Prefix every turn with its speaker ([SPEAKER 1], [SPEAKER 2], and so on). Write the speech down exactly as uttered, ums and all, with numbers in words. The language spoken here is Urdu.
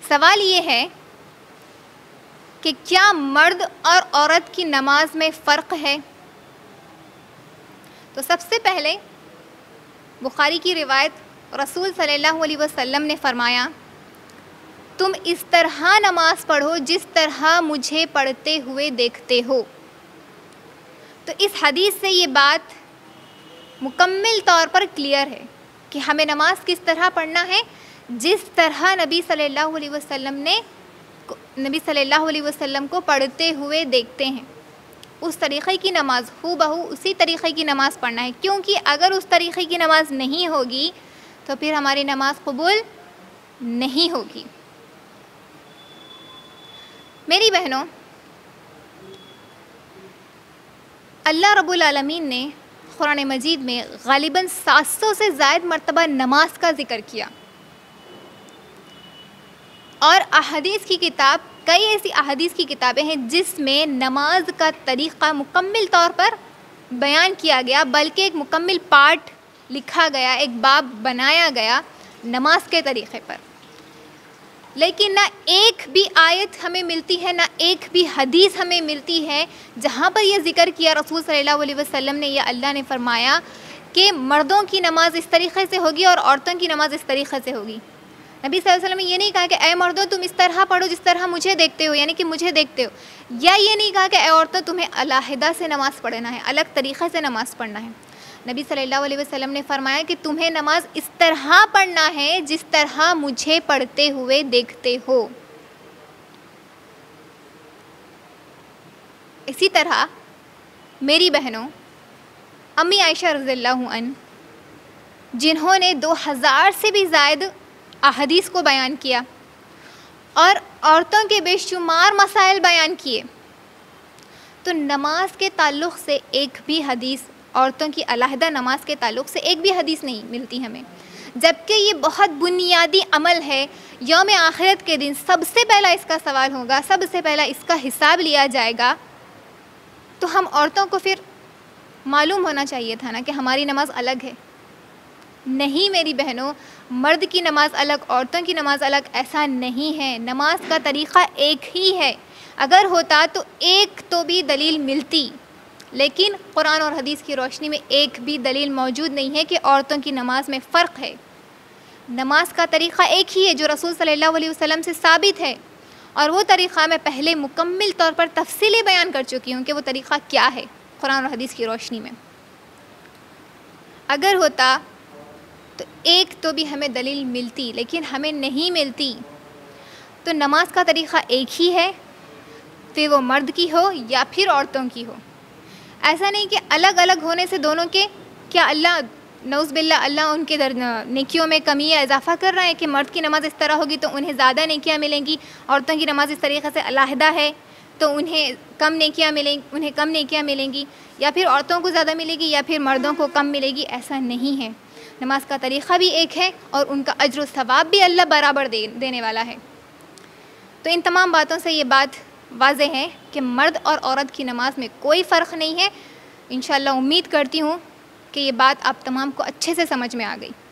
[SPEAKER 1] سوال یہ ہے کہ کیا مرد اور عورت کی نماز میں فرق ہے؟ تو سب سے پہلے بخاری کی روایت، رسول صلی اللہ علیہ وسلم نے فرمایا، تم اس طرح نماز پڑھو جس طرح مجھے پڑھتے ہوئے دیکھتے ہو۔ تو اس حدیث سے یہ بات مکمل طور پر کلیئر ہے کہ ہمیں نماز کس طرح پڑھنا ہے، جس طرح نبی صلی اللہ علیہ وسلم نے نبی صلی اللہ علیہ وسلم کو پڑھتے ہوئے دیکھتے ہیں، اس طریقے کی نماز، ہو بہو اسی طریقے کی نماز پڑھنا ہے، کیونکہ اگر اس طریقے کی نماز نہیں ہوگی تو پھر ہماری نماز قبول نہیں ہوگی۔ میری بہنوں، اللہ رب العالمین نے قرآن مجید میں غالباً سات سو سے زائد مرتبہ نماز کا ذکر کیا، اور احادیث کی کتاب، کئی ایسی احادیث کی کتابیں ہیں جس میں نماز کا طریقہ مکمل طور پر بیان کیا گیا، بلکہ ایک مکمل پارٹ لکھا گیا، ایک باب بنایا گیا نماز کے طریقے پر۔ لیکن نہ ایک بھی آیت ہمیں ملتی ہے، نہ ایک بھی حدیث ہمیں ملتی ہے جہاں پر یہ ذکر کیا رسول صلی اللہ علیہ وسلم نے یا اللہ نے فرمایا کہ مردوں کی نماز اس طریقے سے ہوگی اور عورتوں کی نماز اس طریقے سے ہوگی۔ نبی صلی اللہ علیہ وسلم نے یہ نہیں کہا کہ اے مردوں تم اس طرح پڑھو جس طرح مجھے دیکھتے ہو، یعنی کہ مجھے دیکھتے ہو، یا یہ نہیں کہا کہ اے عورتوں تمہیں علیحدہ سے نماز پڑھنا ہے، الگ طریقے سے نماز پڑھنا ہے۔ نبی صلی اللہ علیہ وسلم نے فرمایا کہ تمہیں نماز اس طرح پڑھنا ہے جس طرح مجھے پڑھتے ہوئے دیکھتے ہو۔ اسی طرح میری بہنوں، امی عائشہ رضی اللہ عنہ، جنہوں نے دو ہزار سے بھی زائد احادیث کو بیان کیا اور عورتوں کے بے شمار مسائل بیان کیے، تو نماز کے تعلق سے ایک بھی حدیث، عورتوں کی علیحدہ نماز کے تعلق سے ایک بھی حدیث نہیں ملتی ہمیں، جبکہ یہ بہت بنیادی عمل ہے۔ یوم آخرت کے دن سب سے پہلا اس کا سوال ہوگا، سب سے پہلا اس کا حساب لیا جائے گا، تو ہم عورتوں کو پھر معلوم ہونا چاہیے تھا نا کہ ہماری نماز الگ ہے۔ نہیں میری بہنوں، مرد کی نماز الگ، عورتوں کی نماز الگ، ایسا نہیں ہے۔ نماز کا طریقہ ایک ہی ہے۔ اگر ہوتا تو ایک تو بھی دلیل ملتی، لیکن قرآن اور حدیث کی روشنی میں ایک بھی دلیل موجود نہیں ہے کہ عورتوں کی نماز میں فرق ہے۔ نماز کا طریقہ ایک ہی ہے جو رسول صلی اللہ علیہ وسلم سے ثابت ہے، اور وہ طریقہ میں پہلے مکمل طور پر تفصیلی بیان کر چکی ہوں کہ وہ طریقہ کیا ہے قرآن اور حدیث کی روشنی میں۔ اگر ہوتا تو ایک تو بھی ہمیں دلیل ملتی، لیکن ہمیں نہیں ملتی۔ تو نماز کا طریقہ ایک ہی ہے، پھر وہ مرد کی ہو یا پھر عورتوں کی ہو۔ ایسا نہیں کہ الگ الگ ہونے سے دونوں کے، کیا اللہ نعوذ باللہ اللہ ان کے در نیکیوں میں کمی یا اضافہ کر رہا ہے کہ مرد کی نماز اس طرح ہوگی تو انہیں زیادہ نیکیاں ملیں گی، عورتوں کی نماز اس طریقے سے علیحدہ ہے تو انہیں کم نیکیاں ملیں انہیں کم نیکیاں ملیں گی، یا پھر عورتوں کو زیادہ ملے گی یا پھر مردوں کو کم ملے گی؟ ایسا نہیں ہے۔ نماز کا طریقہ بھی ایک ہے اور ان کا اجر و ثواب بھی اللہ برابر دے دینے والا ہے۔ تو ان تمام باتوں سے یہ بات واضح ہے کہ مرد اور عورت کی نماز میں کوئی فرق نہیں ہے۔ انشاءاللہ امید کرتی ہوں کہ یہ بات آپ تمام کو اچھے سے سمجھ میں آ گئی۔